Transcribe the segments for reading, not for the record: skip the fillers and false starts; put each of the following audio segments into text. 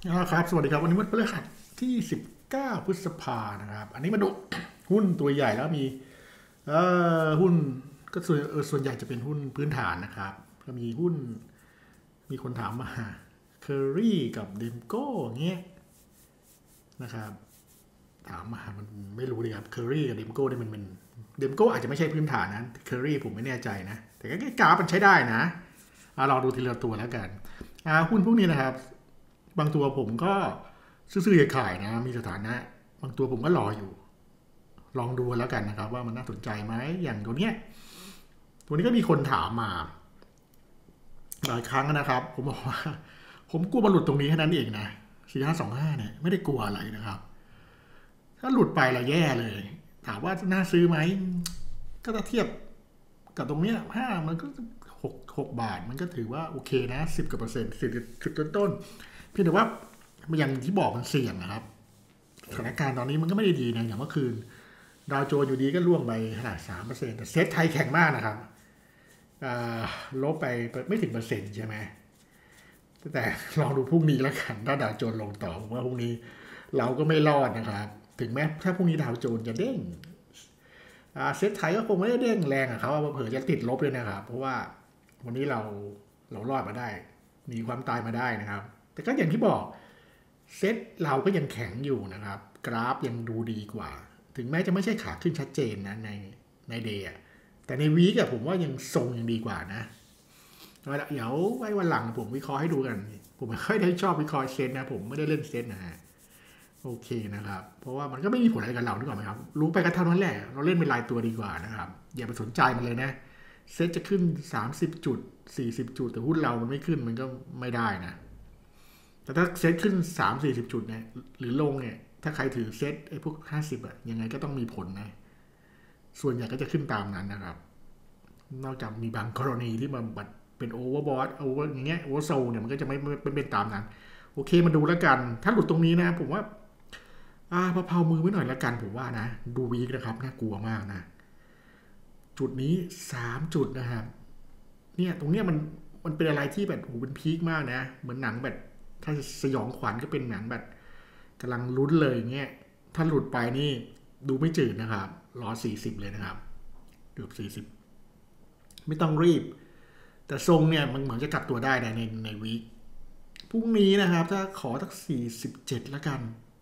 ครับสวัสดีครับวันนี้วันพฤหัสที่19พฤษภานะครับอันนี้มาดูหุ้นตัวใหญ่แล้วมีหุ้นก็ส่วนใหญ่จะเป็นหุ้นพื้นฐานนะครับก็มีหุ้นมีคนถามมาเคอรี่กับเดมโก้เงี้ยนะครับถามมามันไม่รู้เลยครับเคอรี่กับเดมโก้เนี่ยมันเดมโก้อาจจะไม่ใช่พื้นฐานนะเคอรี่ผมไม่แน่ใจนะแต่ก็กราฟมันใช้ได้นะลองดูทีละตัวแล้วกันหุ้นพวกนี้นะครับบางตัวผมก็ ซื้อๆขายๆนะมีสถานะบางตัวผมก็รออยู่ลองดูแล้วกันนะครับว่ามันน่าสนใจไหมอย่างตัวเนี้ยตัวนี้ก็มีคนถามมาหลายครั้งนะครับผมบอกว่าผมกลัวมันหลุดตรงนี้แค่นั้นเองนะ4525เนี่ยไม่ได้กลัวอะไรนะครับถ้าหลุดไปละแย่เลยถามว่าน่าซื้อไหมก็ถ้าเทียบกับตรงเนี้ยห้ามันก็6 บาทมันก็ถือว่าโอเคนะ10 กว่าเปอร์เซ็นต์สิบต้นๆเพียงแต่ว่าอย่างที่บอกมันเสี่ยงนะครับ สถานการณ์ตอนนี้มันก็ไม่ได้ดีนะอย่างเมื่อคืนดาวโจนส์อยู่ดีก็ล่วงไปขนาด3%แต่เซ็ตไทยแข็งมากนะครับลบไปไม่ถึง1%ใช่ไหมแต่ลองดูพรุ่งนี้แล้วกันถ้าดาวโจนส์ลงต่อผมว่าพรุ่งนี้เราก็ไม่รอดนะครับถึงแม้ถ้าพรุ่งนี้ดาวโจนส์จะเด้งเซ็ตไทยก็คงไม่ได้เด้งแรงอะเขาเผื่อจะติดลบเลยนะครับเพราะว่าวันนี้เรารอดมาได้หนีความตายมาได้นะครับแต่ก็อย่างที่บอกเซ็ตเราก็ยังแข็งอยู่นะครับกราฟยังดูดีกว่าถึงแม้จะไม่ใช่ขาขึ้นชัดเจนนะในเดย์แต่ในวีคผมว่ายังทรงยังดีกว่านะเดี๋ยวไว้วันหลังผมวิเคราะห์ให้ดูกันผมไม่ค่อยได้ชอบวิเคราะห์เซตนะผมไม่ได้เล่นเซตนะฮะโอเคนะครับเพราะว่ามันก็ไม่มีผลอะไรกับเราดีกว่าไหมครับรู้ไปก็เท่านั้นแหละเราเล่นเป็นรายตัวดีกว่านะครับอย่าไปสนใจมันเลยนะเซตจะขึ้น30 จุด40 จุดแต่หุ้นเรามันไม่ขึ้นมันก็ไม่ได้นะ แต่ถ้าเซตขึ้น30-40 จุดเนี่ยหรือลงเนี่ยถ้าใครถือเซตไอ้พวก50ยังไงก็ต้องมีผลนะส่วนใหญ่ก็จะขึ้นตามนั้นนะครับนอกจากมีบางกรณีที่มันบัดเป็นโอเวอร์บอทโอเวอร์อย่างเงี้ยโอเวอร์โซเนี่ยมันก็จะไม่เป็นตามนั้นโอเคมาดูแล้วกันถ้าหลุดตรงนี้นะผมว่าพะมือไว้หน่อยแล้วกันผมว่านะดูวีคนะครับน่ากลัวมากนะจุดนี้3 จุดนะครับเนี่ยตรงเนี้ยมันเป็นอะไรที่แบบโอ้เป็นพีคมากนะเหมือนหนังแบบถ้าสยองขวัญก็เป็นหนังแบบ กำลังลุ้นเลยเงี้ยถ้าหลุดไปนี่ดูไม่จืดนะครับรอ40เลยนะครับเกือบ40ไม่ต้องรีบแต่ทรงเนี่ยมันเหมือนจะกลับตัวได้ในวีคพรุ่งนี้นะครับถ้าขอสัก47ละกัน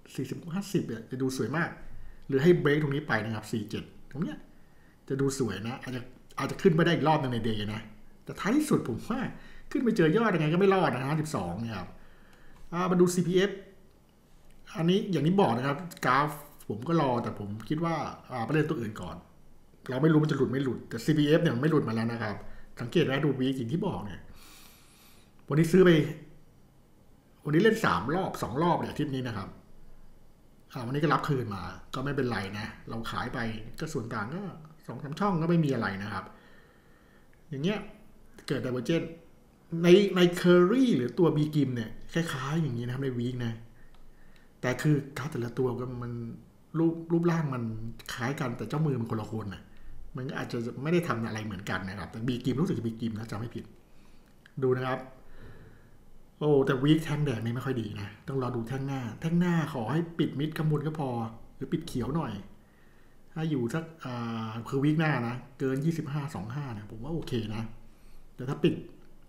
40-50เนี่ยจะดูสวยมากหรือให้เบรกตรงนี้ไปนะครับ47ตรงเนี้ยจะดูสวยนะอาจจะขึ้นไปได้อีกรอบนึงในเดย์นะแต่ท้ายที่สุดผมว่าขึ้นไปเจอยอดยังไงก็ไม่รอดนะ12เนี่ยครับมาดู CPF อันนี้อย่างที่บอกนะครับกราฟผมก็รอแต่ผมคิดว่าไปเล่นตัวอื่นก่อนเราไม่รู้มันจะหลุดไม่หลุดแต่ CPF เนี่ยมันไม่หลุดมาแล้วนะครับสังเกตนะดูวีคอย่างที่บอกเนี่ยวันนี้ซื้อไปวันนี้เล่น3 รอบ2 รอบเนี่ยอาทิตย์นี้นะครับวันนี้ก็รับคืนมาก็ไม่เป็นไรนะเราขายไปก็ส่วนต่างก็2-3 ช่องก็ไม่มีอะไรนะครับอย่างเงี้ยเกิดไดเวอร์เจนในเคอรี่หรือตัวบีกิมเนี่ยคล้ายๆอย่างนี้นะครับในวีคนะ แต่คือกราฟแต่ละตัวก็มันรูปร่างมันคล้ายกันแต่เจ้ามือมันคนละคนนะมันก็อาจจะไม่ได้ทำอะไรเหมือนกันนะครับแต่บีกิมรู้สึกจะบีกิมนะจำไม่ผิดดูนะครับโอ้แต่วีคแท่งแดงนี่ไม่ค่อยดีนะต้องรอดูแท่งหน้าขอให้ปิดมิดข้างบนก็พอหรือปิดเขียวหน่อยถ้าอยู่สักคือวีคหน้านะเกิน25-25เนี่ยผมว่าโอเคนะแต่ถ้าปิด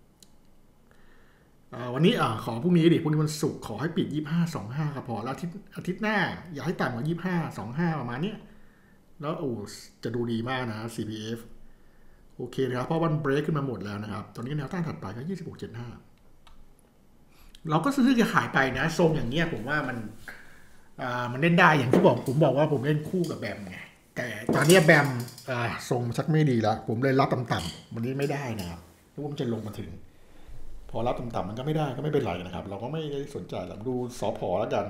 วันนี้ขอพรุ่งนี้ดิพรุ่งนี้วันศุกร์ขอให้ปิด25-25ก็พอแล้วอาทิตย์หน้าอย่าให้ต่ำกว่า25-25ประมาณเนี้ย แล้วโอ้จะดูดีมากนะ CPF โอเคนะครับเพราะวันเบรกขึ้นมาหมดแล้วนะครับตอนนี้แนวต้านถัดไปก็26.75เราก็ซื้อจะขายไปนะทรงอย่างเงี้ยผมว่ามันเล่นได้อย่างที่บอกผมบอกว่าผมเล่นคู่กับแบมไงแต่ตอนนี้แบมทรงชักไม่ดีแล้วผมเลยรับต่ำๆวันนี้ไม่ได้นะครับแล้วผมจะลงมาถึงพอรับต่ำๆมันก็ไม่ได้ก็ไม่เป็นไรนะครับเราก็ไม่ได้สนใจเราดูสอพอแล้วกัน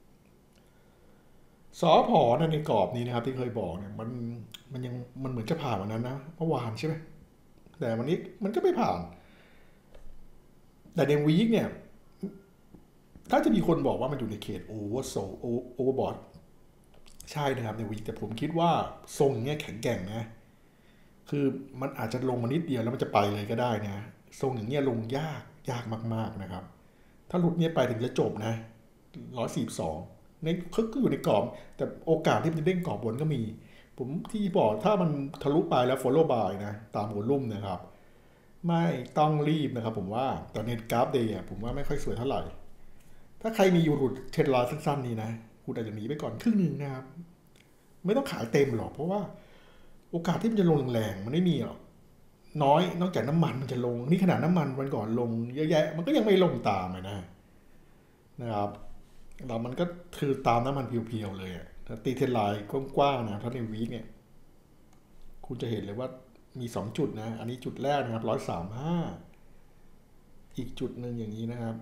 สอพอในกรอบนี้นะครับที่เคยบอกเนี่ยมันยังมันเหมือนจะผ่านวันนั้นนะเมื่อวานใช่ไหมแต่วันนี้มันก็ไม่ผ่านแต่ในวีคเนี่ยถ้าจะมีคนบอกว่ามันอยู่ในเขตโอเวอร์โซโอเวอร์บอทใช่นะครับในวีคแต่ผมคิดว่าทรงเนี้ยแข็งแกร่งนะคือมันอาจจะลงมานิดเดียวแล้วมันจะไปเลยก็ได้นะทรงอย่างเงี้ยลงยากมากๆนะครับถ้าหลุดเนี้ยไปถึงจะจบนะ 142ในก็อยู่ในกรอบแต่โอกาสที่มันจะเด้งกรอบบนก็มีผมที่บอกถ้ามันทะลุไปแล้ว follow by นะตามวอลุ่มนะครับไม่ต้องรีบนะครับผมว่าตอนนี้กราฟเดย์ผมว่าไม่ค่อยสวยเท่าไหร่ถ้าใครมีอยู่หลุดเทรนไลน์สั้นๆนี้นะคุณอาจจะหนีไปก่อนครึ่งหนึ่งนะครับไม่ต้องขายเต็มหรอกเพราะว่าโอกาสที่มันจะลงแรงๆมันไม่มีหรอกน้อยนอกจากน้ำมันมันจะลงนี่ขนาดน้ำมันวันก่อนลงเยอะแยะมันก็ยังไม่ลงตามเลยนะครับเรามันก็คือตามน้ำมันเพียวๆเลยถ้าตีเทรนไลน์กว้างๆนะถ้าในวีคเนี่ยคุณจะเห็นเลยว่ามี2จุดนะอันนี้จุดแรกนะครับ135อีกจุดหนึ่งอย่างนี้นะครับ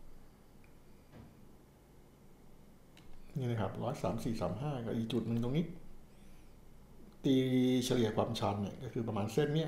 นี่นะครับ13435กับอีกจุดหนึ่งตรงนี้ตีเฉลี่ยความชันเนี่ยก็คือประมาณเส้นเนี้ย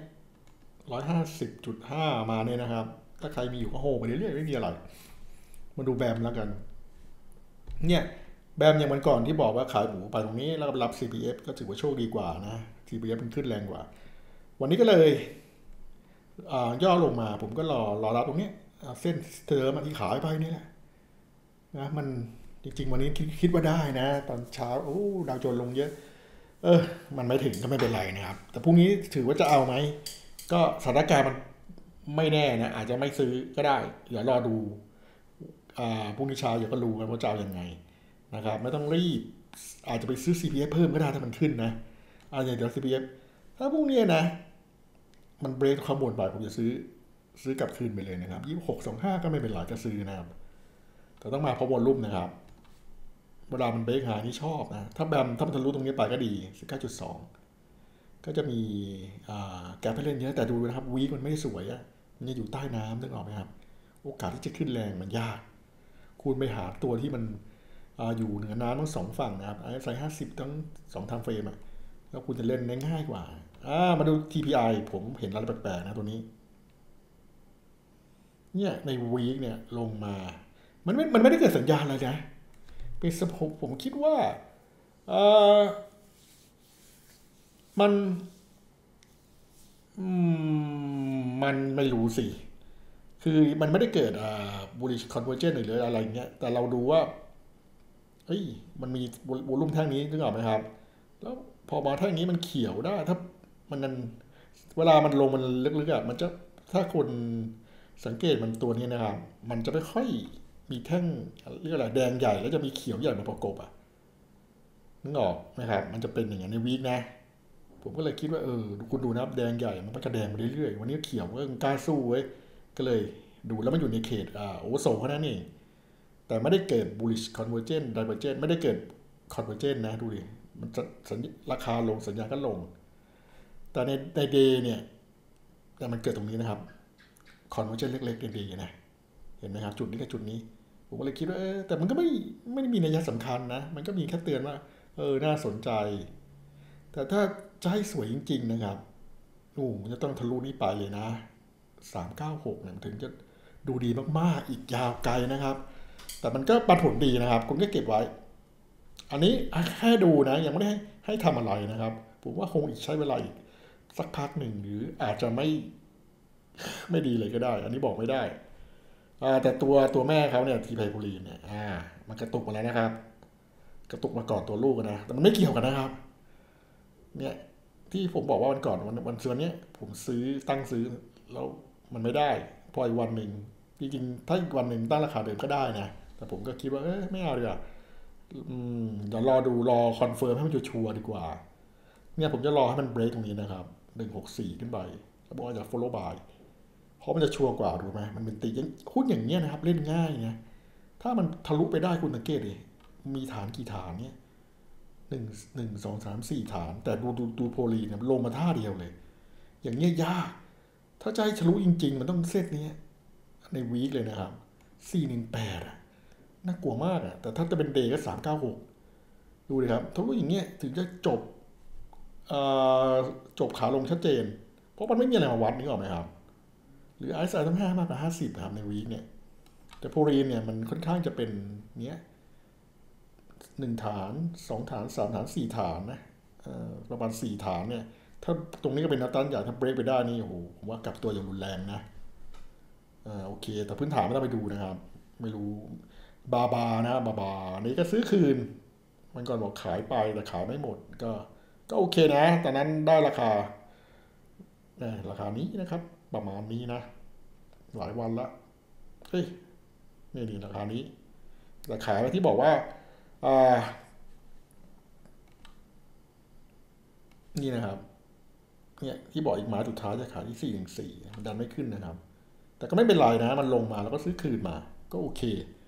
150.5มาเนี่ยนะครับถ้าใครมีอยู่ก็โฮไปเรื่อยๆไม่มีอะไรมาดูแบมแล้วกันเนี่ยแบมอย่างวันก่อนที่บอกว่าขายหมูไปตรงนี้แล้วก็รับ CPF ก็ถือว่าโชคดีกว่านะ CPF มันขึ้นแรงกว่าวันนี้ก็เลยย่อลงมาผมก็รอรับตรงนี้เส้นเดิมที่ขายไปนี่แหละนะมันจริงๆวันนี้คิดว่าได้นะตอนเช้าโอ้ดาวโจนส์ลงเยอะมันไม่ถึงก็ไม่เป็นไรนะครับแต่พรุ่งนี้ถือว่าจะเอาไหมก็สถานการณ์มันไม่แน่นะอาจจะไม่ซื้อก็ได้เดี๋ยวรอดูพรุ่งนี้เช้าเดี๋ยวก็รู้กันว่าจะเอายังไงนะครับไม่ต้องรีบอาจจะไปซื้อ CPF เพิ่มก็ได้ถ้ามันขึ้นนะอย่างเดี๋ยว CPF ถ้าพรุ่งนี้นะมันเบรกข้อมูลไปผมจะซื้อกลับคืนไปเลยนะครับ2625ก็ไม่เป็นไรจะซื้อนะครับแต่ต้องมาเพราะวอลลุ่มนะครับเวลามันเบรกหานี่ชอบนะถ้ามันทะลุตรงนี้ไปก็ดี 19.2 ก็จะมีแกปให้เล่นเยอะแต่ดูนะครับวีคมันไม่สวยมันจะอยู่ใต้น้ำนึกออกไหมครับโอกาสที่จะขึ้นแรงมันยากคุณไปหาตัวที่มันอยู่เหนือน้ำทั้งสองฝั่งนะครับใส่50ทั้ง2 ไทม์เฟรมแล้วคุณจะเล่นได้ง่ายกว่ามาดู TPI ผมเห็นอะไรแปลกๆนะตัวนี้เนี่ยในวีคเนี่ยลงมามันไม่ได้เกิดสัญญาณอะไรนะเป็นสะโพกผมคิดว่ามันมันไม่รู้สิคือมันไม่ได้เกิดbullish convergence หรืออะไรเงี้ยแต่เราดูว่าเฮ้ยมันมีวอลุ่มแท่งนี้นึกออกไหมครับแล้วพอมาแท่งนี้มันเขียวได้ถ้ามันเวลามันลงมันลึกๆมันจะถ้าคนสังเกตมันตัวนี้นะครับมันจะไม่ค่อยมีแท่งเรียกอะไรแดงใหญ่แล้วจะมีเขียวใหญ่มาประกบนึกออกไหมครับมันจะเป็นอย่างนี้ในวีคนะผมก็เลยคิดว่าคุณดูนะแดงใหญ่มันก็แดงไปเรื่อยๆวันนี้เขียวก็กล้าสู้เว้ยก็เลยดูแล้วมันอยู่ในเขตโอเวอร์โซลแค่นั้นเองแต่ไม่ได้เกิด bullish convergence divergence ไม่ได้เกิด convergence นะดูดิมันจะราคาลงสัญญาณก็ลงแต่ในเดย์เนี่ยแต่มันเกิดตรงนี้นะครับ convergence เล็กๆดีๆนะเห็นไหมครับจุดนี้กับจุดนี้ผมก็เลยคิดว่าแต่มันก็ไม่ได้มีนัยสำคัญนะมันก็มีแค่เตือนว่าน่าสนใจแต่ถ้าจะให้สวยจริงๆนะครับมันจะต้องทะลุนี้ไปเลยนะ396เนี่ยถึงจะดูดีมากๆอีกยาวไกลนะครับแต่มันก็ปันผลดีนะครับคุณก็เก็บไว้อันนี้แค่ดูนะยังไม่ได้ให้ทำอะไรนะครับผมว่าคงอีกใช้เวลาอีกสักพักหนึ่งหรืออาจจะไม่ดีเลยก็ได้อันนี้บอกไม่ได้แต่ตัวแม่เขาเนี่ยทีไพโพลีนเนี่ยมันกระตุกมาแล้วนะครับกระตุกมาก่อนตัวลูกนะแต่มันไม่เกี่ยวกันนะครับเนี่ยที่ผมบอกว่าวันก่อนวันซื้อนี้ผมตั้งซื้อแล้วมันไม่ได้พออีกวันหนึ่งจริงๆถ้าอีกวันหนึ่งตั้งราคาเดิมก็ได้นะแต่ผมก็คิดว่าไม่เอาดีกว่าเดี๋ยวรอคอนเฟิร์มให้มันชัวร์ดีกว่าเนี่ยผมจะรอให้มันเบรกตรงนี้นะครับ164ขึ้นไปแล้วบอกว่าจะ follow by เพราะมันจะชัวร์กว่าถูกไหมมันเป็นตีหุ้นอย่างเงี้ยนะครับเล่นง่ายนะถ้ามันทะลุไปได้คุณสังเกตดิมีฐานกี่ฐานเนี่ย1 2 3 4 ฐานแต่ดูโพลีเนี่ยลงมาท่าเดียวเลยอย่างเงี้ยยากถ้าจะให้ทะลุจริงๆมันต้องเซตนี้ในวีคเลยนะครับ418น่ากลัวมากแต่ถ้าจะเป็นเดย์ก็396ดูเลยครับทะลุอย่างเงี้ยถึงจะจบขาลงชัดเจนเพราะมันไม่มีอะไรมาวัดนึกออกไหมครับหรือ RSI ต้อง5มากกว่า50ครับในวีคเนี่ยแต่โพลีเนี่ยมันค่อนข้างจะเป็นเนี้ย1ฐาน2ฐาน3ฐาน4ฐานนะประมาณ4ฐานเนี่ยถ้าตรงนี้ก็เป็นแนวต้านใหญ่ถ้าเบรกไปได้นี่โอ้โหผมว่ากลับตัวอย่างรุนแรงนะโอเคแต่พื้นฐานไม่ต้องไปดูนะครับไม่รู้บาบานี่ก็ซื้อคืนมันก่อนบอกขายไปแต่ขายไม่หมดก็โอเคนะตอนนั้นได้ราคาราคานี้นะครับประมาณนี้นะหลายวันละเฮ้ยนี่ราคานี้แต่ขายไปที่บอกว่าอ่านี่นะครับเนี่ยที่บอกอีกหมายสุดท้ายจะขายที่414มันดันไม่ขึ้นนะครับแต่ก็ไม่เป็นไรนะมันลงมาแล้วก็ซื้อคืนมาก็โอเค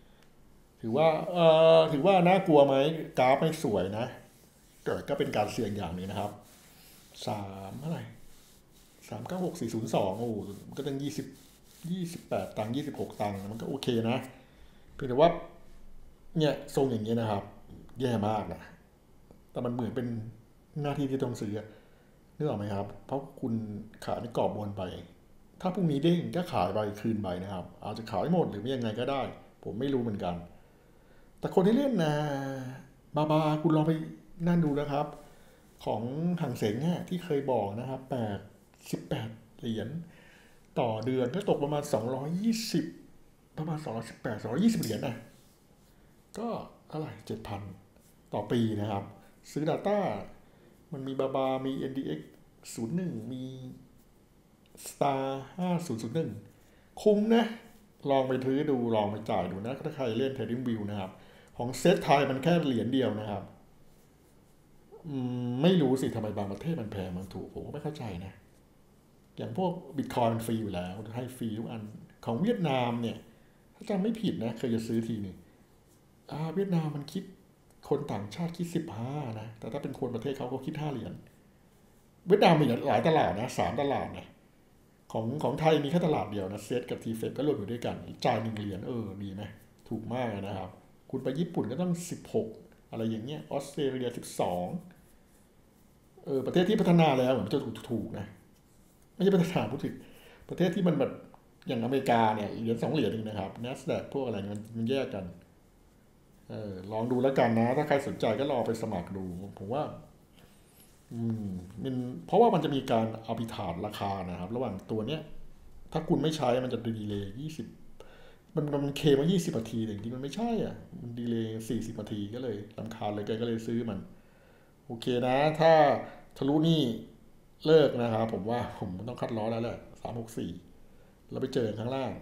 ถือว่าน่ากลัวไหมกราฟไม่สวยนะแต่ก็เป็นการเสี่ยงอย่างนี้นะครับเท่าไหร่396402โอ้ก็ตั้ง28 ตังค์26 ตังค์มันก็โอเคนะเพียงแต่ว่าเนี่ยทรงอย่างเงี้ยนะครับแย่มากนะแต่มันเหมือนเป็นหน้าที่ที่ต้องซื้อนึกออกไหมครับเพราะคุณขายในกรอบบนไปถ้าพรุ่งนี้เด้งก็ขายไปคืนไปนะครับอาจจะขายหมดหรือไม่ยังไงก็ได้ผมไม่รู้เหมือนกันแต่คนที่เล่นนะบาคุณลองไปนั่นดูนะครับของถังเสงเนี่ยที่เคยบอกนะครับ18 เหรียญต่อเดือนก็ตกประมาณ220ประมาณ218 220 เหรียญนะก็เท่าไหร่7,000ต่อปีนะครับซื้อ Data มันมีมี NDX 01มี Star 5001คุ้มนะลองไปถือดูลองไปจ่ายดูนะถ้าใครเล่น Trading View นะครับของเซตไทยมันแค่เหรียญเดียวนะครับไม่รู้สิทำไมบางประเทศมันแพงมันถูกผมก็ไม่เข้าใจนะอย่างพวกบิตคอยมันฟรีอยู่แล้วให้ฟรีทุกอันของเวียดนามเนี่ยถ้าจำไม่ผิดนะเคยจะซื้อทีนึงเวียดนามมันคิดคนต่างชาติคิด15นะแต่ถ้าเป็นคนประเทศเขาก็คิด5 เหรียญเวียดนามมีหลายตลาดนะ3 ตลาดนะของไทยมีแค่ตลาดเดียวนะเซตกับทีเฟก็รวมอยู่ด้วยกันจ่าย1 เหรียญดีไหมถูกมากนะครับคุณไปญี่ปุ่นก็ต้อง16อะไรอย่างเงี้ยออสเตรเลีย12ประเทศที่พัฒนาแล้วเหมือนจะถูกนะไม่ใช่พัฒนาพูดถึงประเทศที่มันแบบอย่างอเมริกาเนี่ยเหรียญ2 เหรียญเองนะครับ NASDAQ พวกอะไรมันแยกกันลองดูแล้วกันนะถ้าใครสนใจก็ลองไปสมัครดูผมว่ามันเพราะว่ามันจะมีการอาร์บิทราจราคานะครับระหว่างตัวเนี้ยถ้าคุณไม่ใช้มันจะดีเลย์20มันเคมา20 นาทีแต่จริงๆมันไม่ใช่อ่ะมันดีเลย์40 นาทีก็เลยรำคาญเลยแกก็เลยซื้อมันโอเคนะถ้าทะลุนี่เลิกนะครับผมว่าผมต้องคัดล้อแล้วแหละ364แล้วไปเจอข้างล่าง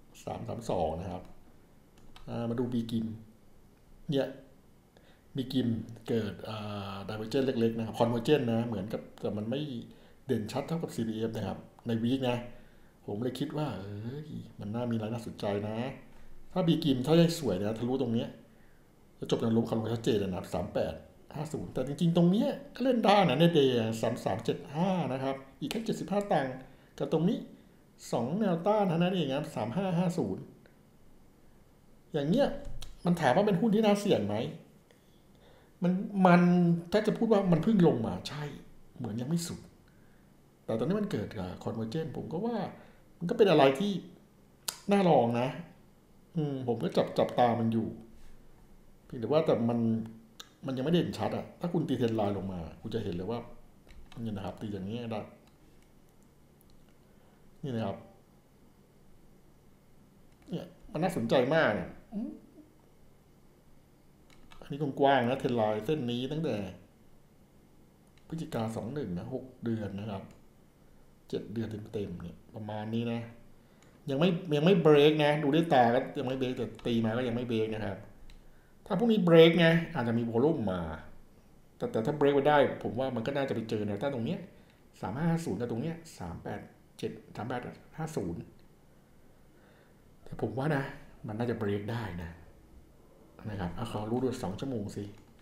332นะครับมาดูบีกิมเนี่ยบีกิมเกิดไดเวอร์เจนเล็กๆนะครับคอนเวอร์เจนนะเหมือนกับแต่มันไม่เด่นชัดเท่ากับ CPF นะครับในวีคนะผมเลยคิดว่ามันน่ามีอะไรน่าสนใจนะถ้าบีกิมถ้าได้สวยนะทะลุตรงนี้จะจบในล้มคำนวณชัดเจนนะครับ3850แต่จริงๆตรงนี้ก็เล่นได้นะในเดย์3375นะครับอีกแค่75 ตังค์กับตรงนี้2แนวต้านเท่านั้นเองครับ3550อย่างเงี้ยมันถามว่าเป็นหุ้นที่น่าเสี่ยงไหมมันถ้าจะพูดว่ามันเพิ่งลงมาใช่เหมือนยังไม่สุดแต่ตอนนี้มันเกิดกับคอนเวอร์เจนผมก็ว่ามันก็เป็นอะไรที่น่าลองนะผมก็จับตามันอยู่เพียงแต่ว่าแต่มันยังไม่เด่นชัดอะถ้าคุณตีเทรนไลน์ลงมาคุณจะเห็นเลยว่านี่นะครับตีอย่างนี้ได้นี่นะครับเนี่ยมันน่าสนใจมากเนี่ยอันนี้กว้างๆนะเทรนไลน์เส้นนี้ตั้งแต่พฤศจิกา21นะ6 เดือนนะครับ7 เดือนเต็มๆเนี่ยประมาณนี้นะยังไม่เบรกนะดูด้วยตาก็ยังไม่เบรกแต่ตีมาก็ยังไม่เบรกนะครับถ้าพวกนี้เบรกไงอาจจะมีวอลลุ่มมาแต่ถ้าเบรกไปได้ผมว่ามันก็น่าจะไปเจอแนวต้านตรงเนี้ย3550กับตรงเนี้ย3850แต่ผมว่านะมันน่าจะเบรกได้นะครับขอรู้ด้วย2 ชั่วโมงสิ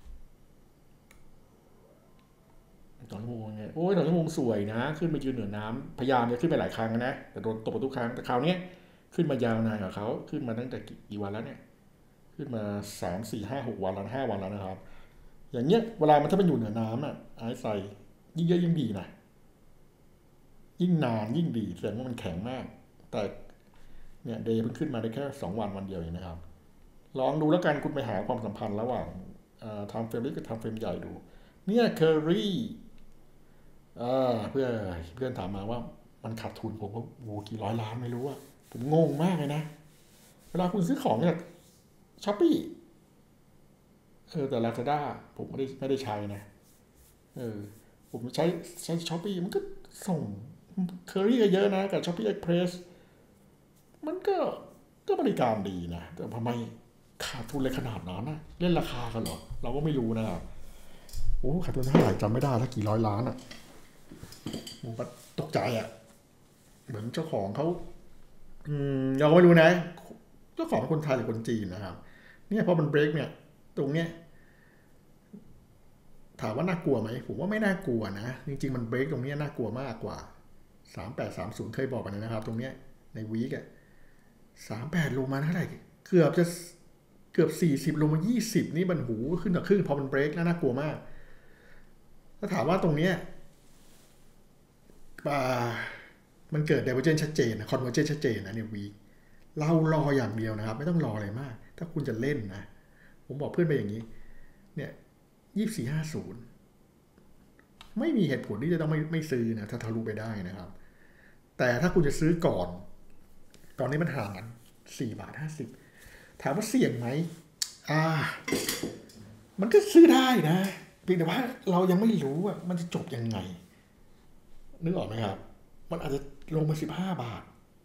2 ชั่วโมงไงโอ้ย2 ชั่วโมงสวยนะขึ้นไปยืนเหนือน้ำพยายามจะขึ้นไปหลายครั้งนะแต่โดนตกทุกครั้งแต่คราวนี้ขึ้นมายาวนานกับเขาขึ้นมาตั้งแต่กี่วันแล้วเนี่ยขึ้นมา3 4 5 6 วันแล้ว5 วันแล้วนะครับอย่างเงี้ยเวลามันถ้ามันอยู่เหนือน้ำอ่ะไอ้ใส่ยิ่งเยอะยิ่งดีนะยิ่งนานยิ่งดีแสดงว่ามันแข็งมากแต่เนี่ยเดย์เพิ่งขึ้นมาได้แค่2 วันเดียวเองนะครับลองดูแล้วกันคุณไปหาความสัมพันธ์ระหว่างไทม์เฟรมเล็กกับไทม์เฟรมใหญ่ดูเนี่ยเคอรี่เพื่อนถามมาว่ามันขาดทุนผมก็โอ้กี่ร้อยล้านไม่รู้อะผมงงมากเลยนะเวลาคุณซื้อของเนี่ยช้อปปี้แต่ Lazada ผมไม่ได้ใช้นะเออผมใช้ช้อปปี้มันก็ส่งเคอรี่ก็เยอะนะกับช้อปปี้เอ็กเพรสมันก็บริการดีนะแต่ทำไมขาดทุนเลยขนาดนั้นนะเล่นราคากันเหรอเราก็ไม่รู้นะครับโอ้ขาดทุนเท่าไหร่จำไม่ได้ถ้ากี่ร้อยล้านอ่ะผมก็ตกใจอ่ะเหมือนเจ้าของเขาเราก็ไม่รู้นะเจ้าของคนไทยหรือคนจีนนะครับเนี่ยพอมันเบรกเนี่ยตรงเนี้ยถามว่าน่ากลัวไหมผมว่าไม่น่ากลัวนะจริงๆมันเบรกตรงนี้น่ากลัวมากกว่า3830เคยบอกกันนะครับตรงเนี้ยในวีคอะ38ลงมาเท่าไหร่เกือบจะเกือบ40ลงมา20นี่มันหูขึ้นต่อครึ่งพอมันเบรกแล้วน่ากลัวมากถ้าถามว่าตรงเนี้ยมันเกิด divergence ชัดเจนนะ convergence ชัดเจนนะเนี่ยวีคเรารออย่างเดียวนะครับไม่ต้องรออะไรมากถ้าคุณจะเล่นนะผมบอกเพื่อนไปอย่างนี้เนี่ย2450ไม่มีเหตุผลที่จะต้องไม่ซื้อนะถ้าทะลุไปได้นะครับแต่ถ้าคุณจะซื้อก่อนตอนนี้มันห่างกัน4.50 บาทถามว่าเสี่ยงไหมอ่ามันก็ซื้อได้นะเพียงแต่ว่าเรายังไม่รู้ว่ามันจะจบยังไงนึกออกไหมครับมันอาจจะลงมา15 บาท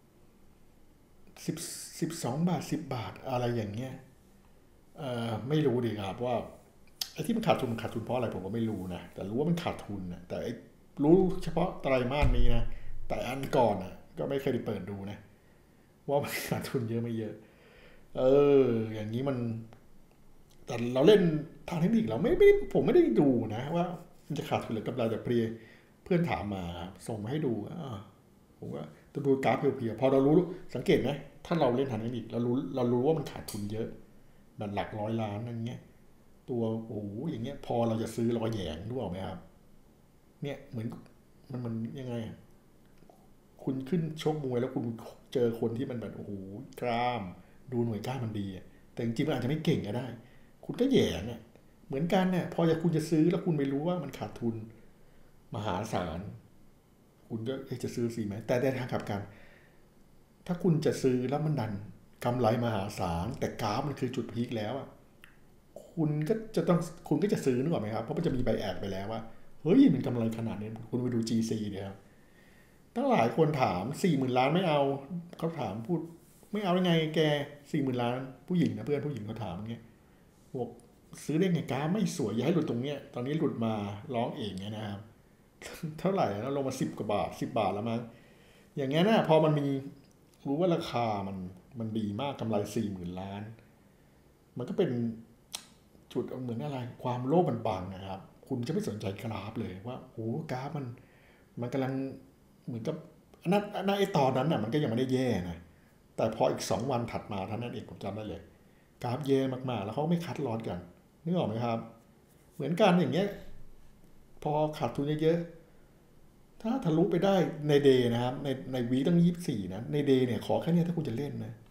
12 บาท10 บาทอะไรอย่างเงี้ยไม่รู้ดีครับว่าไอ้ที่มันขาดทุนเพราะอะไรผมก็ไม่รู้นะแต่รู้ว่ามันขาดทุนนะแต่รู้เฉพาะไตรมาสนี้นะแต่อันก่อนนะก็ไม่เคยได้เปิดดูนะว่ามันขาดทุนเยอะไม่เยอะเออย่างนี้มันแต่เราเล่นทางเทคนิคเราไม่ผมไม่ได้ดูนะว่ามันจะขาดทุนหรือกำไรแต่เพื่อนถามมาส่งมาให้ดูผมก็ต้องดูกราฟเพียวๆพอเรารู้สังเกตไหมถ้าเราเล่นทางเทคนิคเรารู้ว่ามันขาดทุนเยอะแบบหลักร้อยล้านอย่างเงี้ยตัวโอ้โหอย่างเงี้ยพอเราจะซื้อเราก็แหยงรู้ไหมครับเนี่ยเหมือนมันยังไงคุณขึ้นชกมวยแล้วคุณเจอคนที่มันแบบโอ้โหกล้ามดูหน่วยกล้ามมันดีแต่จริงๆมันอาจจะไม่เก่งก็ได้คุณก็แหยงเหมือนกันเนี่ยพอคุณจะซื้อแล้วคุณไม่รู้ว่ามันขาดทุนมหาศาลคุณก็จะซื้อสิไหมแต่ในทางกลับกันถ้าคุณจะซื้อแล้วมันดันกำไรมหาศาลแต่กราฟมันคือจุดพีคแล้วคุณก็จะต้องคุณก็จะซื้อนึกออกไหมครับเพราะมันจะมีใบแอดไปแล้วว่าเฮ้ยมันกำไรขนาดนี้คุณไปดู GC เนี่ยครับตั้งหลายคนถาม40,000 ล้านไม่เอาเขาถามพูดไม่เอาได้ไงแก40,000 ล้านผู้หญิงนะเพื่อนผู้หญิงเขาถามอย่างเงี้ยบอกซื้อได้ไงกราฟไม่สวยอย่าให้หลุดตรงเนี้ยตอนนี้หลุดมาร้องเองเนี่ยนะครับเท่าไหร่แล้วลงมา10 กว่าบาท10 บาทแล้วมั้งอย่างเงี้ยนะพอมันมีรู้ว่าราคามันดีมากกำไร40,000 ล้านมันก็เป็นจุดเหมือนอะไรความโลภมันบังนะครับคุณจะไม่สนใจกราฟเลยว่าโอ้กราฟมันกำลังเหมือนกับอันนั้นไอ้ตอนนั้นน่ะมันก็ยังไม่ได้แย่นะแต่พออีก2 วันถัดมาท่านั้นเองผมจำได้เลยกราฟแย่มากๆแล้วเขาไม่คัดลอตกันนึกออกไหมครับเหมือนกันอย่างเงี้ยพอขาดทุนเยอะๆถ้าทะลุไปได้ในเดย์นะครับในวีตั้ง24นะในเดย์เนี่ยขอแค่นี้ถ้าคุณจะเล่นนะ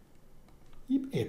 21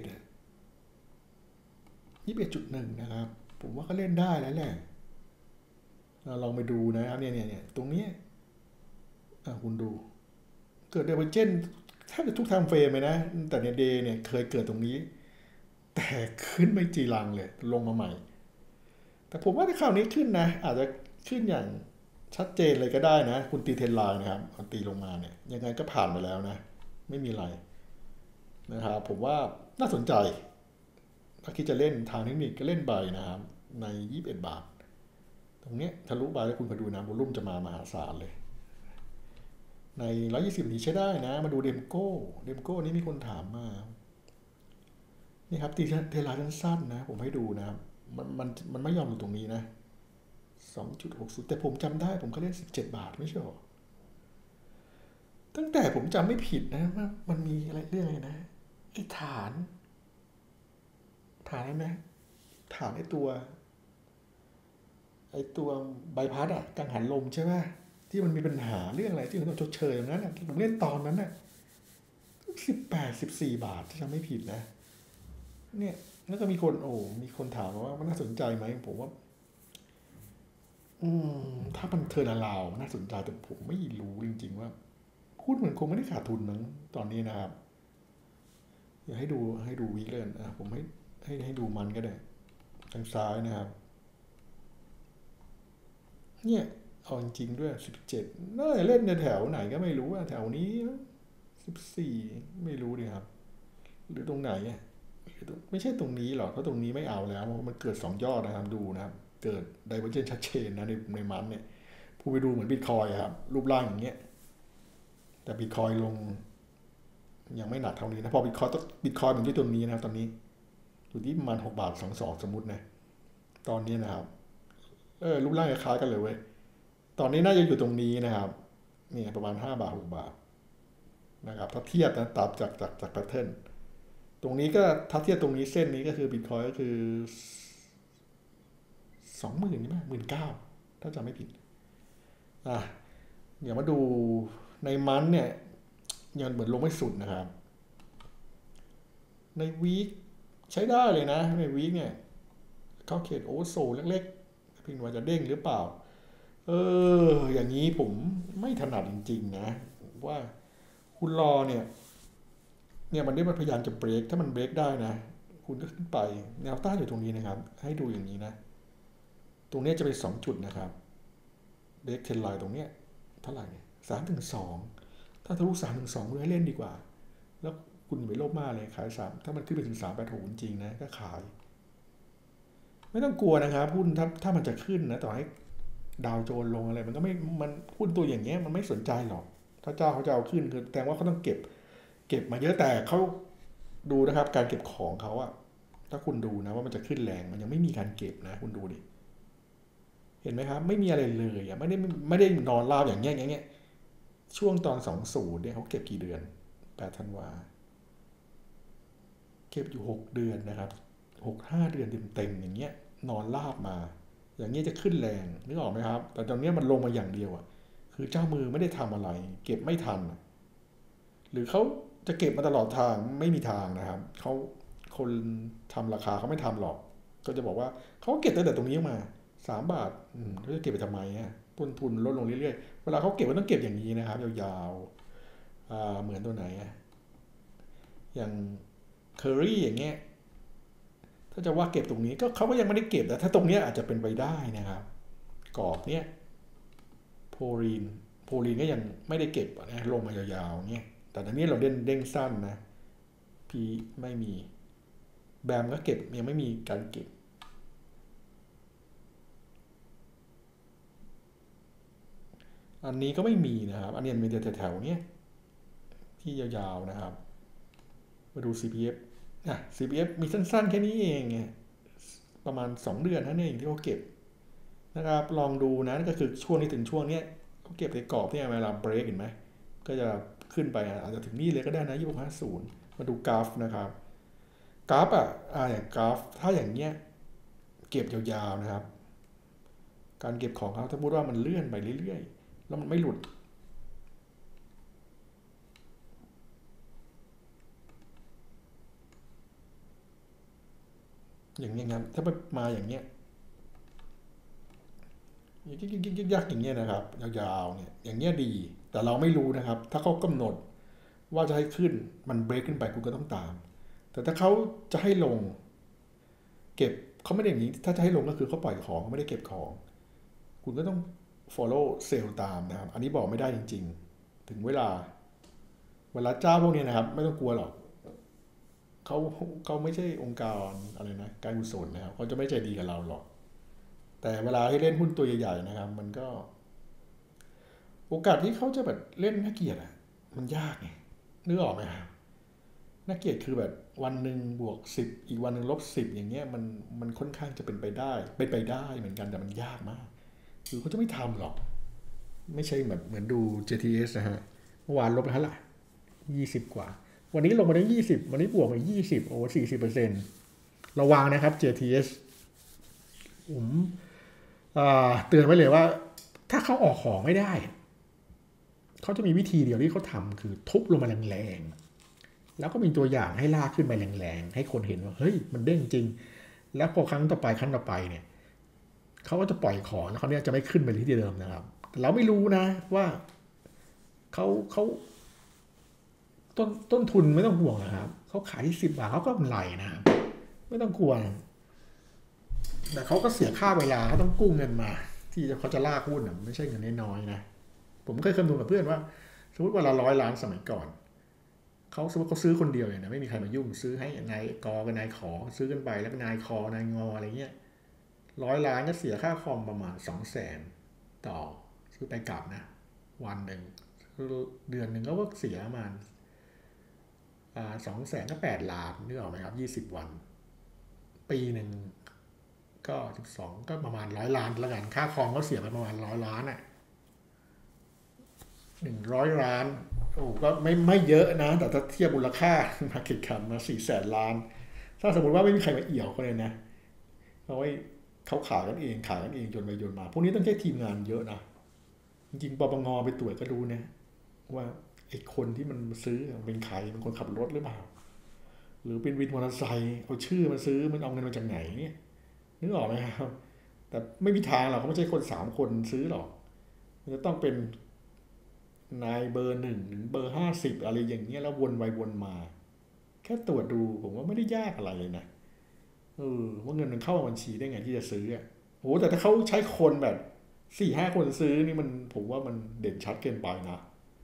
21.1นะครับผมว่าก็เล่นได้แล้วแหละลองไปดูนะครับเนี่ยตรงนี้คุณดูเกิดไดเวอร์เจนแทบจะทุกไทม์เฟรมเลยนะแต่ในเดย์เนี่ยเคยเกิดตรงนี้แต่ขึ้นไม่จีรังเลยลงมาใหม่แต่ผมว่าถ้าคราวนี้ขึ้นนะอาจจะขึ้นอย่างชัดเจนเลยก็ได้นะคุณตีเทรนไลน์นะครับตีลงมาเนี่ยยังไงก็ผ่านไปแล้วนะไม่มีอะไรนะครับผมว่าน่าสนใจถ้าคิดจะเล่นทางเทคนิคก็เล่นใบนะครับใน21 บาทตรงนี้ทะลุไปแล้วคุณก็ดูนะวอลุ่มจะมามหาศาลเลยใน120นี้ใช้ได้นะมาดูเดมโก้นี้มีคนถามมานี่ครับตีเทลาสั้นๆนะผมให้ดูนะครับมันไม่ยอมอยู่ตรงนี้นะ2.60แต่ผมจำได้ผมก็เล่น17 บาทไม่ใช่หรอตั้งแต่ผมจำไม่ผิดนะมันมีอะไรเรื่องอะไรนะไอ้ฐานนะฐานไอ้ตัวใบพัดกังหันลมใช่ไหมที่มันมีปัญหาเรื่องอะไรที่มันต้องชดเชยอย่างนั้นผมเล่นตอนนั้น18-14 บาทถ้าจำไม่ผิดนะเนี่ยแล้วก็มีคนถามว่ามันน่าสนใจไหมผมว่าถ้ามันเทอร์นาลาวน่าสนใจแต่ผมไม่รู้จริงๆว่าพูดเหมือนคงไม่ได้ขาดทุนมั้งตอนนี้นะครับอยากให้ดูวีคเลยผมให้ดูมันก็ได้ทางซ้ายนะครับเนี่ยเอาจริงๆด้วย17น่าจะเล่นในแถวไหนก็ไม่รู้แถวนี้14ไม่รู้ดิครับหรือตรงไหนไม่ใช่ตรงนี้หรอกเพราะตรงนี้ไม่เอาแล้วเพราะมันเกิด2 ยอดนะครับดูนะครับเกิดไดเวอร์เจนชัดเจนนะในมันเนี่ยผู้ไปดูเหมือนบิตคอยครับรูปร่างอย่างเงี้ยแต่บิตคอยลงยังไม่หนักเท่านี้นะพอบิตคอยมันที่ตัวนี้นะครับตอนนี้อยู่ที่ประมาณ6.22 บาทสมมุตินะตอนนี้นะครับรูปร่างคล้ายกันเลยเว้ยตอนนี้น่าจะอยู่ตรงนี้นะครับนี่ประมาณ5 บาท 6 บาทนะครับถ้าเทียบนะตัดจากแพทเทิร์นตรงนี้ก็ถ้าเทียบตรงนี้เส้นนี้ก็คือบิตคอยก็คือ20,000นี่ไหม19,000ถ้าจำไม่ผิดเดี๋ยวมาดูในมันเนี่ยยังเหมือนลงไม่สุดนะครับในวีคใช้ได้เลยนะในวีคเนี่ยเข้าเขตโอเวอร์โซเล็กๆเพียงว่าจะเด้งหรือเปล่าอย่างนี้ผมไม่ถนัดจริงๆนะว่าคุณรอเนี่ยมันได้พยายามจะเบรกถ้ามันเบรกได้นะคุณก็ขึ้นไปแนวต้านอยู่ตรงนี้นะครับให้ดูอย่างนี้นะตรงนี้จะเป็น2 จุดนะครับเบรกเทรนไลน์ตรงเนี้ยเท่าไหร่3-2ถ้าทะลุ3-2คุณให้เล่นดีกว่าแล้วคุณอย่าไปโลภมากเลยขาย3ถ้ามันขึ้นไปถึง3.86จริงๆนะก็ขายไม่ต้องกลัวนะครับหุ้นถ้ามันจะขึ้นนะต่อให้ดาวโจนส์ลงอะไรมันก็ไม่มันหุ้นตัวอย่างเงี้ยมันไม่สนใจหรอกถ้าเจ้าเขาจะเอาขึ้นคือแต่ว่าเขาต้องเก็บมาเยอะแต่เขาดูนะครับการเก็บของเขาอะถ้าคุณดูนะว่ามันจะขึ้นแรงมันยังไม่มีการเก็บนะคุณดูดิเห็นไหมครับไม่มีอะไรเลยอะไม่ได้นอนราบอย่างเงี้ยช่วงตอน20เนี่ยเขาเก็บกี่เดือน8 ธันวาเก็บอยู่6 เดือนนะครับ5 เดือนเต็มๆอย่างเงี้ยนอนราบมาอย่างเงี้ยจะขึ้นแรงนึกออกไหมครับแต่ตอนนี้มันลงมาอย่างเดียวอะคือเจ้ามือไม่ได้ทำอะไรเก็บไม่ทันหรือเขาจะเก็บมาตลอดทางไม่มีทางนะครับเขาคนทำราคาเขาไม่ทำหรอกก็จะบอกว่าเขาเก็บตั้งแต่ตรงนี้มา3 บาทเขาจะเก็บไปทำไมต้นทุนลดลงเรื่อยๆเวลาเขาเก็บก็ต้องเก็บอย่างนี้นะครับยาวๆเหมือนตัวไหนอย่างเคอรี่อย่างเงี้ยถ้าจะว่าเก็บตรงนี้ก็เขาก็ยังไม่ได้เก็บแต่ถ้าตรงนี้อาจจะเป็นไปได้นะครับกรอบเนี้ยโพลีนก็ยังไม่ได้เก็บนะลงมายาวๆเงี้ยแต่ตอนนี้เราเด้งสั้นนะพีไม่มีแบมก็เก็บยังไม่มีการเก็บอันนี้ก็ไม่มีนะครับอันนี้มีแต่แถวๆเนี้ยที่ยาวๆนะครับมาดู CPF CPF มีสั้นๆแค่นี้เองประมาณ2 เดือนนั่นเองที่เขาเก็บนะครับลองดูนะก็คือช่วงนี้ถึงช่วงนี้เขาเก็บในกรอบที่เวลาเบรกเห็นไหมก็จะขึ้นไปอาจจะถึงนี่เลยก็ได้นะ2650มาดูกราฟนะครับกราฟอย่างกราฟถ้าอย่างเงี้ยเก็บยาวๆนะครับการเก็บของเขาถ้าพูดว่ามันเลื่อนไปเรื่อยๆแล้วมันไม่หลุดอย่างเงี้ยครับถ้ามาอย่างเงี้ยยักอย่างเงี้ยนะครับยาวๆเนี่ยอย่างเงี้ยดีแต่เราไม่รู้นะครับถ้าเขากำหนดว่าจะให้ขึ้นมันเบรกขึ้นไปคุณก็ต้องตามแต่ถ้าเขาจะให้ลงเก็บเขาไม่ได้อย่างนี้ถ้าจะให้ลงก็คือเขาปล่อยของเขาไม่ได้เก็บของคุณก็ต้อง follow เซลล์ตามนะครับอันนี้บอกไม่ได้จริงๆถึงเวลาเจ้าพวกนี้นะครับไม่ต้องกลัวหรอกเขาเขาไม่ใช่องค์การอะไรนะการกุศลนะครับเขาจะไม่ใจดีกับเราหรอกแต่เวลาให้เล่นหุ้นตัวใหญ่ๆนะครับมันก็โอกาสที่เขาจะแบบเล่นน่าเกลียดมันยากไงนึกออกไหมครับน่าเกลียดคือแบบวันหนึ่งบวก 10อีกวันหนึ่ง-10อย่างเงี้ยมันค่อนข้างจะเป็นไปได้เหมือนกันแต่มันยากมากคือเขาจะไม่ทำหรอกไม่ใช่แบบเหมือนดู JTS นะฮะเมื่อวานลบไปเท่าไหร่20กว่าวันนี้ลงมาได้20วันนี้บวกมา20โอ้40%ระวังนะครับ JTS ผมเตือนไว้เลยว่าถ้าเขาออกของไม่ได้เขาจะมีวิธีเดียวที่เขาทำคือทุบลงมาแรงๆแล้วก็มีตัวอย่างให้ลากขึ้นไปแรงๆให้คนเห็นว่าเฮ้ยมันเด้งจริงแล้วพอครั้งต่อไปเนี่ยเขาก็จะปล่อยของแล้วเขาเนี่ยจะไม่ขึ้นไปที่เดิมนะครับแต่เราไม่รู้นะว่าเขาต้นทุนไม่ต้องห่วงนะครับเขเขาขายที่10 บาทเขาก็กำไรนะไม่ต้องกลัวแต่เขาก็เสียค่าเวลาเขาต้องกู้เงินมาที่เขาจะลากหุ้นไม่ใช่เงินน้อยๆนะผมเคยคำนวณกับเพื่อนว่าสมมติว่าเรา100 ล้านสมัยก่อนเขาสมมติเขาซื้อคนเดียวเลยนะไม่มีใครมายุ่งซื้อให้นายกกับนายขอซื้อกันไปแล้วก็นายคอนายงออะไรเงี้ย100 ล้านก็เสียค่าคอมประมาณ200,000ต่อซื้อไปกลับนะวันหนึ่งเดือนหนึ่งก็เสียประมาณ200,000ก็8 ล้านนึกออกไหมครับ20 วันปีหนึ่งก็12ก็ประมาณ100 ล้านแล้วกันค่าคอมก็เสียไปประมาณ100 ล้านอ่ะ100 ล้านโอ้ก็ไม่เยอะนะแต่ถ้าเทียบมูลค่า market cap มา400,000 ล้านถ้าสมมติว่าไม่มีใครมาเอี่ยวเขาเลยนะเอาไว้เขาขายกันเองจนไปจนมาพวกนี้ต้องใช้ทีมงานเยอะนะจริงๆปปงไปตรวจก็ดูนะว่าไอ้คนที่มันซื้อเป็นใครเป็นคนขับรถหรือเปล่าหรือเป็นวินมอเตอร์ไซค์เอาชื่อมาซื้อมันเอาเงินมาจากไหนเนี่ยนึกออกไหมครับแต่ไม่มีทางหรอกเขาไม่ใช่คน3 คนซื้อหรอกมันจะต้องเป็นนายเบอร์1ถึงเบอร์50อะไรอย่างเงี้ยแล้ววนไปวนมาแค่ตรวจดูผมว่าไม่ได้ยากอะไรเลยนะว่าเงินมันเข้าบัญชีได้ไงที่จะซื้ออ่ะโอ้แต่ถ้าเขาใช้คนแบบ4-5 คนซื้อนี่มันผมว่ามันเด่นชัดเกินไปนะ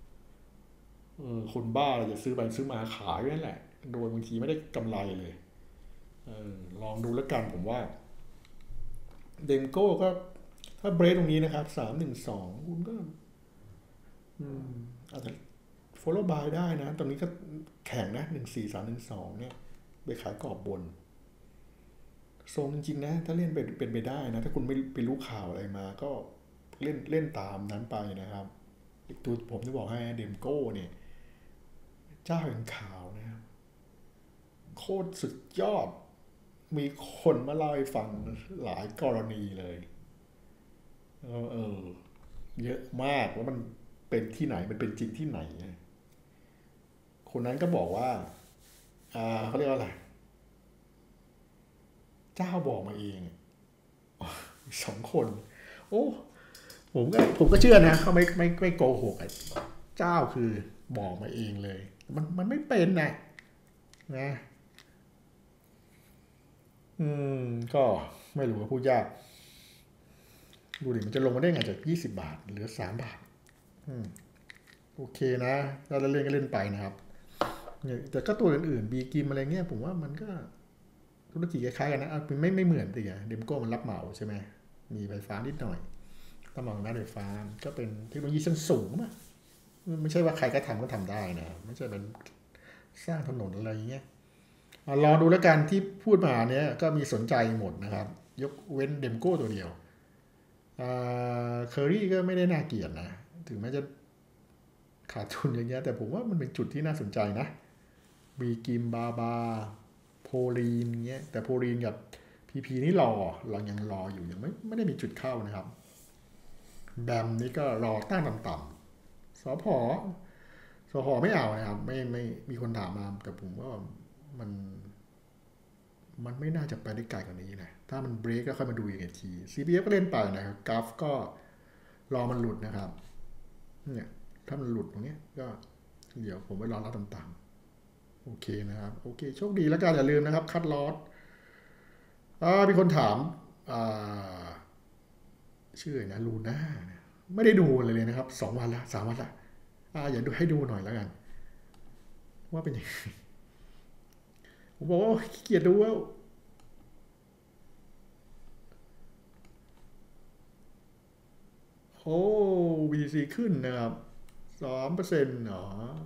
คนบ้าอะไรจะซื้อไปซื้อมาขายนั่นแหละโดยบางทีไม่ได้กำไรเลยลองดูแล้วกันผมว่าเดมโก้ก็ถ้าเบรกตรงนี้นะครับ312คุณก็อาจจะ follow buy ได้นะตอนนี้ก็แข็งนะ14312เนี่ยไปขายกรอบบนทรงจริงๆนะถ้าเล่นเป็นไปได้นะถ้าคุณไม่ไปรู้ข่าวอะไรมาก็เล่นตามนั้นไปนะครับตัวผมจะบอกให้เดมโก้เนี่ยเจ้าแห่งข่าวนะครับโคตรสุดยอดมีคนมาเล่าให้ฟังหลายกรณีเลยเยอะมากว่ามันเป็นที่ไหนมันเป็นจริงที่ไหนคนนั้นก็บอกว่าเขาเรียกว่าอะไรเจ้าบอกมาเอง2 คนโอ้ผมก็เชื่อนะเขาไม่โกหกเจ้าคือบอกมาเองเลยมันไม่เป็นนะก็ไม่รู้ว่าพูดยากดูดิมันจะลงมาได้ไงจาก20 บาทเหลือ3 บาทโอเคนะถ้าเราเล่นก็เล่นไปนะครับแต่ก็ตัวอื่นๆบีกิมอะไรเงี้ยผมว่ามันก็ธุรกิจคล้ายๆกันนะไม่เหมือนติเดมโก้มันรับเหมาใช่ไหมมีไฟฟ้านิดหน่อยต้องมองด้านไฟฟ้าก็เป็นเทคโนโลยีชั้นสูงมากไม่ใช่ว่าใครก็ทำได้นะไม่ใช่เป็นสร้างถนนอะไรเงี้ยรอดูแล้วกันที่พูดมาเนี้ยก็มีสนใจหมดนะครับยกเว้นเดมโก้ตัวเดียวเคอรี่ก็ไม่ได้น่าเกลียดนะถึงแม้จะขาดทุนอย่างเงี้ยแต่ผมว่ามันเป็นจุดที่น่าสนใจนะมีกิมบาโพลีนเงี้ยแต่โพลีนกับพีนี่เรายังรออยู่ยังไม่ได้มีจุดเข้านะครับแบมนี่ก็รอตั้งต่ำๆสพไม่เอานะครับไม่มีคนถามมาแต่ผมว่ามันไม่น่าจะไปได้ไกลกว่านี้นะถ้ามันเบรกก็ค่อยมาดูอีกที CPF ก็เล่นไปนะครับกราฟก็รอมันหลุดนะครับเนี่ยถ้ามันหลุดตรงนี้ก็เดี๋ยวผมไปรอรับต่ำๆโอเคนะครับโอเคโชคดีแล้วกันอย่าลืมนะครับคัดลอสมีคนถามชื่อนะลูน่าไม่ได้ดูเลยนะครับ2 วันละ3 วันละอย่าดูให้ดูหน่อยแล้วกันว่าเป็นยังไงผมบอกว่าขี้เกียจดูว่าโอ้ BTC ขึ้นนะครับ3%อ๋อ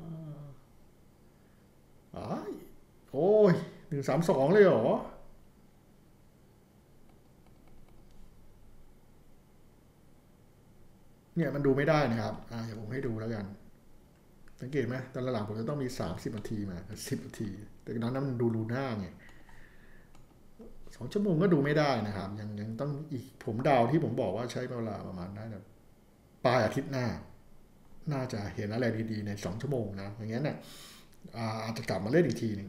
โอ้ย132เลยเหรอเนี่ยมันดูไม่ได้นะครับเดี๋ยวผมให้ดูแล้วกันสังเกตไหมตอนหลังผมจะต้องมี30 นาทีมา10 นาทีแต่นั้นมันดูลูน่าไง2 ชั่วโมงก็ดูไม่ได้นะครับยังต้องอีกผมเดาที่ผมบอกว่าใช้เวลาประมาณน่าจะปลายอาทิตย์หน้าน่าจะเห็นอะไรดีๆใน2 ชั่วโมงนะอย่างงั้นเนี่ยอาจจะกลับมาเล่นอีกทีนึง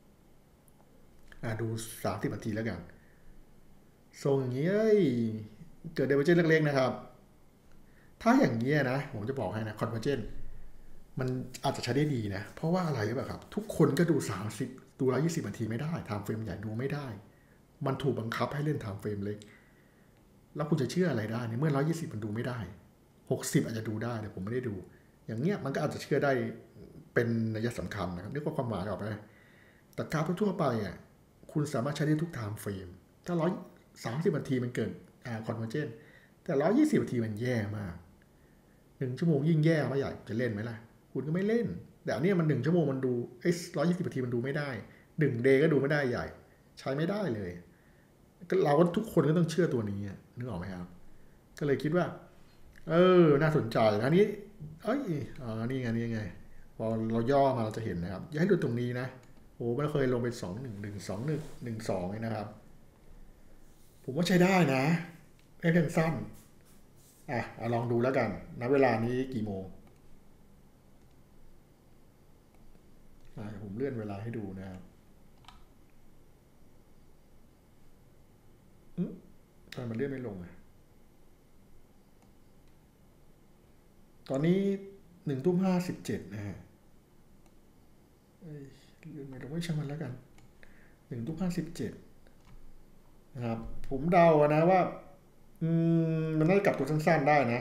ดู30 นาทีแล้วกันทรงอย่างนี้เกิดเดเวอร์เจนเล็กๆนะครับถ้าอย่างนี้นะผมจะบอกให้นะคอนเวอร์เจนมันอาจจะใช้ได้ดีนะเพราะว่าอะไรรู้ป่ะครับทุกคนก็ดูดู120 นาทีไม่ได้ไทม์เฟรมใหญ่ดูไม่ได้มันถูกบังคับให้เล่นไทม์เฟรมเล็กแล้วคุณจะเชื่ออะไรได้ในเมื่อ120มันดูไม่ได้60อาจจะดูได้แต่ผมไม่ได้ดูอย่างเงี้ยมันก็อาจจะเชื่อได้เป็นนัยสำคัญนะครับนึกว่าความหมายออกไหมแต่กราฟทั่วไปอ่ะคุณสามารถใช้ได้ทุกไทม์เฟรมถ้า130 นาทีมันเกิดคอนเวอร์เจนแต่120 นาทีมันแย่มาก1 ชั่วโมงยิ่งแย่ไม่ใหญ่จะเล่นไหมล่ะคุณก็ไม่เล่นแต่อันนี้มัน1 ชั่วโมงมันดู120 นาทีมันดูไม่ได้1 เดย์ก็ดูไม่ได้ใหญ่ใช้ไม่ได้เลยเราก็ทุกคนก็ต้องเชื่อตัวนี้นึกออกไหมครับก็เลยคิดว่าน่าสนใจอันนี้นี่ไงพอเราย่อมาเราจะเห็นนะครับอย่าให้ดูตรงนี้นะโอ้ไม่เคยลงไป2112เลยนะครับผมว่าใช้ได้นะแค่สั้นลองดูแล้วกันณเวลานี้กี่โมงผมเลื่อนเวลาให้ดูนะครับทำไมมันเลื่อนไม่ลงตอนนี้1:57นะฮะเลื่อนไม่ลงไม่ช่างมันแล้วกัน1:57นะครับผมเดานะว่ามันน่าจะกลับตัวสั้นๆได้นะ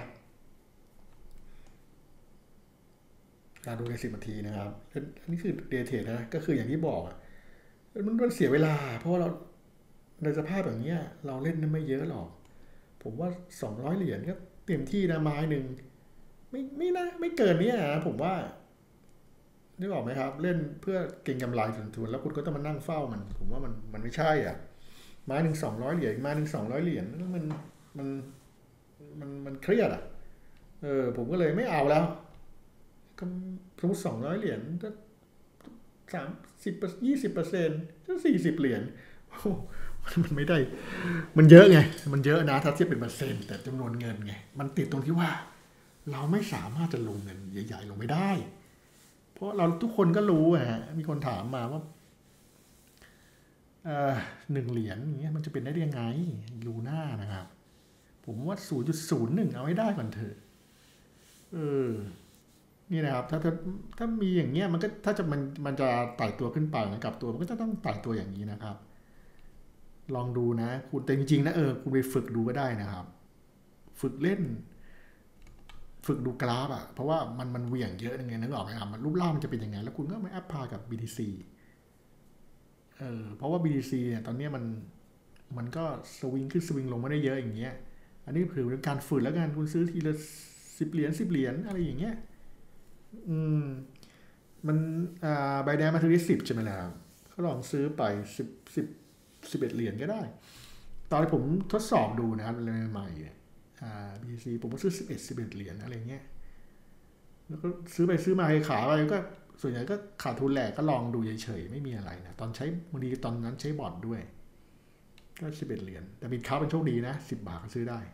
ดูใน10 นาทีนะครับอันนี้คือเดย์เทรดนะก็คืออย่างที่บอกมันเสียเวลาเพราะว่าเราในสภาพอย่างเงี้ยเราเล่นไม่เยอะหรอกผมว่า200 เหรียญก็เต็มที่นะไม้หนึ่งไม่นะไม่เกินนี้นะผมว่านึกออกไหมครับเล่นเพื่อเก็งกำไรทุนๆแล้วคุณก็ต้องมานั่งเฝ้ามันผมว่ามันไม่ใช่ไม้หนึ่ง200 เหรียญไม้หนึ่ง200 เหรียญมันเครียดผมก็เลยไม่เอาแล้วสมมติ200 เหรียญก็20% ก็40 เหรียญมันไม่ได้มันเยอะไงมันเยอะนะถ้าเทียบเป็นเปอร์เซ็นต์แต่จำนวนเงินไงมันติดตรงที่ว่าเราไม่สามารถจะลงเงินใหญ่ๆลงไม่ได้เพราะเราทุกคนก็รู้มีคนถามมาว่า1 เหรียญอย่างเงี้ยมันจะเป็นได้ยังไงลูน่านะครับผมว่า 0.01 เอาให้ได้ก่อนเถอะนี่นะครับถ้ามีอย่างเงี้ยมันก็ถ้าจะมันจะไต่ตัวขึ้นไปนะกับตัวมันก็จะต้องไต่ตัวอย่างนี้นะครับลองดูนะคุณแต่จริงๆนะคุณไปฝึกดูก็ได้นะครับฝึกเล่นฝึกดูกราฟเพราะว่ามันเหวี่ยงเยอะยังไงนึกออกไหมครับมันรูปร่างมันจะเป็นยังไงแล้วคุณก็มาแอพพลายกับ BTC เพราะว่า BTC เนี่ยตอนนี้มันก็สวิงขึ้นสวิงลงไม่ได้เยอะอย่างเงี้ยอันนี้ถือเป็นการฝึกแล้วกันคุณซื้อทีละ10 เหรียญ10 เหรียญอะไรอย่างเงี้ยมันใบแดงมาถึงที่10ใช่ไหมล่ะก็ลองซื้อไป11 เหรียญก็ได้ตอนที่ผมทดสอบดูนะครับใหม่BTC ผมก็ซื้อ11 เหรียญอะไรเงี้ยแล้วก็ซื้อไปซื้อมาขายไปก็ส่วนใหญ่ก็ขาดทุนแหลกก็ลองดูเฉยๆไม่มีอะไรนะตอนใช้บางทีตอนนั้นใช้บอทด้วยก็11 เหรียญแต่บิตคัพเป็นโชคดีนะ10 บาทก็ซื้อได้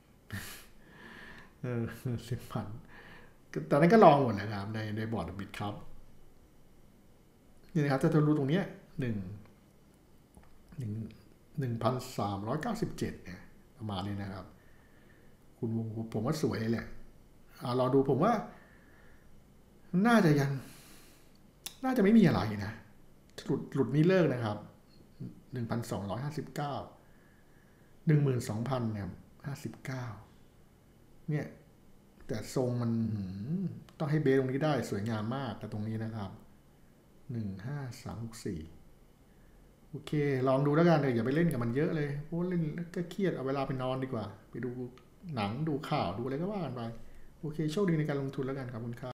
10,000ตอนนั้นก็ลองหมดแหละครับในบอร์ดบิตคัพนี่นะครับจะรู้ตรงนี้1,397เนี่ยประมาณนี้นะครับผมว่าสวยเลยแหละรอดูผมว่าน่าจะไม่มีอะไรนะหลุดนี้เลิกนะครับ 1,259 12,000 เนี่ย59เนี่ยแต่ทรงมันต้องให้เบสตรงนี้ได้สวยงามมากแต่ตรงนี้นะครับ15364โอเคลองดูแล้วกันอย่าไปเล่นกับมันเยอะเลยเพราะเล่นก็เครียดเอาเวลาไปนอนดีกว่าไปดูหนังดูข่าวดูอะไรก็ว่ากันไปโอเคโชคดีในการลงทุนแล้วกันครับคุณครับ